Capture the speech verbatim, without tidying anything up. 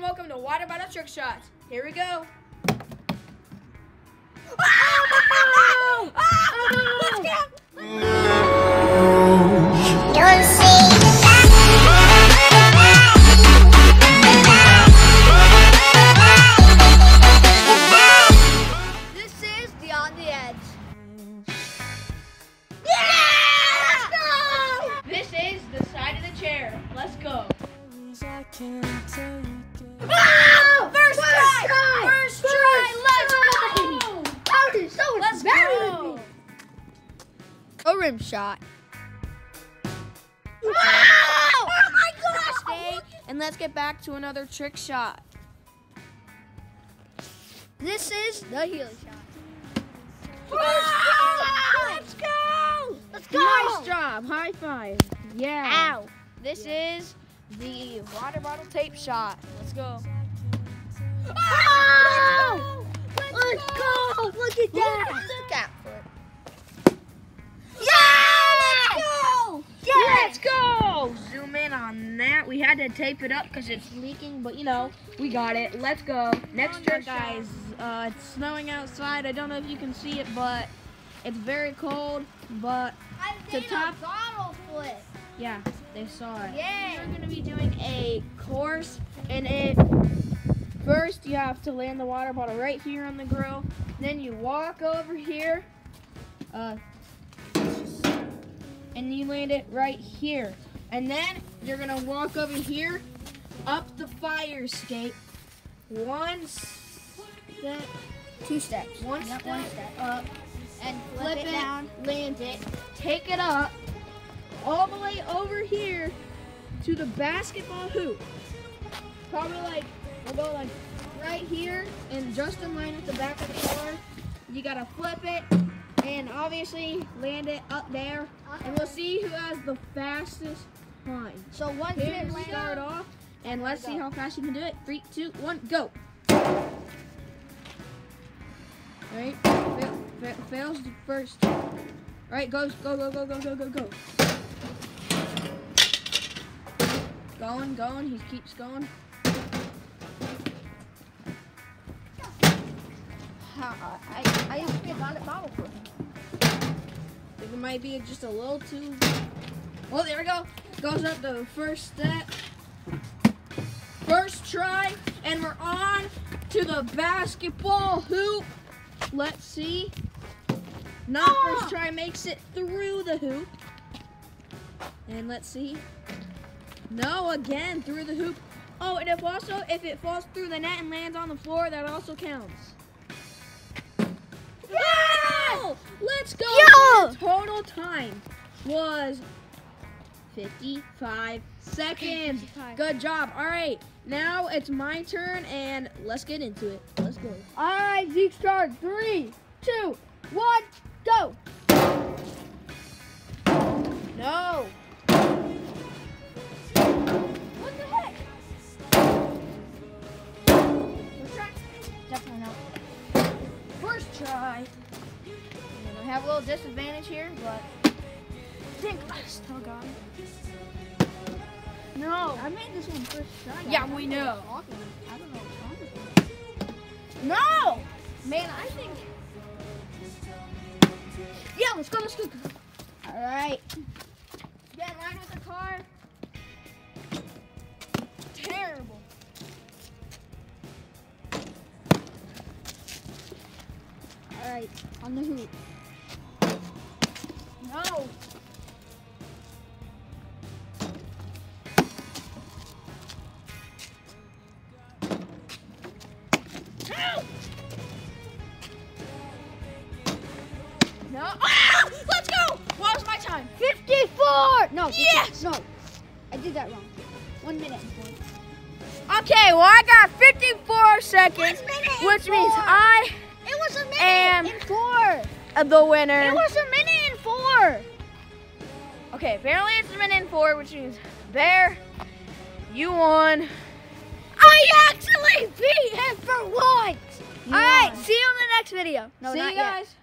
and welcome to Water Bottle Trick Shots. Here we go. Oh! Oh! Oh! Let's go! Don't see This is the On the Edge. Yeah! Let's go! This is the side of the chair. Let's go. Oh! First, First try! try! First try! Let's go! How did so much Let's better go! than me? A rim shot. Wow! Oh my gosh! Stay, and let's get back to another trick shot. This is the healing shot. Wow! Let's go! Let's go! Nice job. High five. Yeah. Ow! This is the water bottle tape shot. Let's go. Oh! Let's, Let's go! go! Look at that! Look at foot. Yeah! Let's go! Yeah! Let's go! Zoom in on that. We had to tape it up because it's leaking, but you know, we got it. Let's go. Next trick, guys. Uh, it's snowing outside. I don't know if you can see it, but it's very cold. But I To did top- a bottle flip. yeah, they saw it. Yeah. We're gonna be doing a course, and it first you have to land the water bottle right here on the grill. Then you walk over here, uh, and you land it right here. And then you're gonna walk over here, up the fire escape, one step, Two steps. one Yep, step, one step. up, And flip, flip it, it, down. land it, take it up, all the way over here to the basketball hoop. Probably like, we'll go like right here and just in line with the back of the car. You gotta flip it and obviously land it up there. And we'll see who has the fastest time. So one Here kid we land start off and let's see how fast you can do it. Three, two, one, go. Alright, fail, fail, fails first. Alright, goes, go, go, go, go, go, go, go. Going, going, he keeps going. How, I, I used to be a bottle bottle flip. I think it might be just a little too. Oh, there we go. Goes up the first step. First try, and we're on to the basketball hoop. Let's see. Not Ah! first try, makes it through the hoop. And let's see. No, again, through the hoop. Oh, and if also, if it falls through the net and lands on the floor, that also counts. Wow! Let's go! Yo! The total time was fifty-five seconds. fifty-five. Good job. All right, now it's my turn, and let's get into it. Let's go. All right, Zeke start. Three, two, one, go. No. What the heck? First try? Definitely not. First try. And I have a little disadvantage here, but I think I still got it. No. I made this one first try. Yeah, I don't we know know. what's wrong. I don't know what's wrong with me. No! Man, I think. Yeah, let's go, let's go. All right. Get in line with the car. Terrible. All right, on the hoop. No. No. Ah! Let's go. What was my time? fifty-four! No. Yes! No. I did that wrong. One minute and four. Okay, well I got fifty-four seconds, One minute and which means four. I It was a minute And- and four. am the winner. It was a minute and four. Okay, apparently it's a minute and four, which means Bear, you won. I actually beat him for once. You All right, won. see you in the next video. No, See not you yet. guys.